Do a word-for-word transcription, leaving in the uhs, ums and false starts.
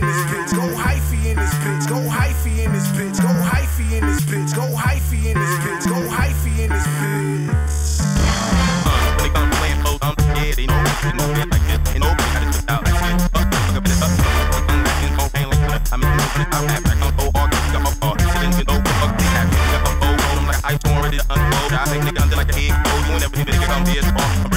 this bitch. Go hyphy in this bitch. Go hyphy in this bitch. Go hyphy in this bitch. Go hyphy in this bitch. Go hyphy in this bitch. Uh, when they come playing close, I'm scared. They know they know it like this. They know I just put out like this. Up, fuck up, it up. I'm back in cold pain like that. I'm in the front, I'm back on so hard. Got my car. They didn't even know what the fuck they had. Got my phone, hold them like an ice torn, ready to unfold. I take nigga under like a head cold. You ain't never hit a nigga on this.